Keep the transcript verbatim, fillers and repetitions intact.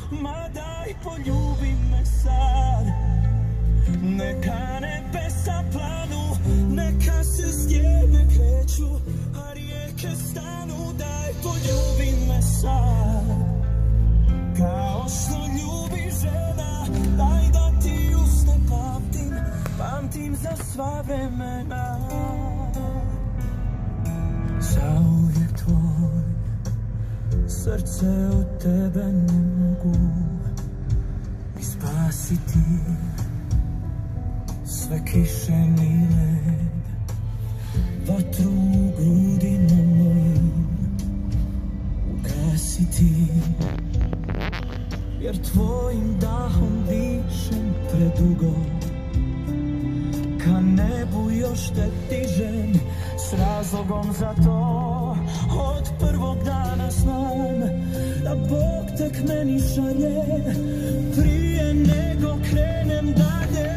ma daj poljubi me sad. Neka nebesa planu, neka se stijene kreću, a rijeke stanu, daj poljubi me sad. Kao što ljubi žena, daj da ti usne pamtim, pamtim za sva vremena. Zauvijek tvoj, srce od tebe ne mogu mi spasiti. Sve kiše ni led, vatru u grudima mojim ugasiti. Jer tvojim dahom dišem predugo, ka nebu još te dižem, s razlogom za to. Od prvog dana znam da Bog tek meni šalje, prije nego krenem dalje.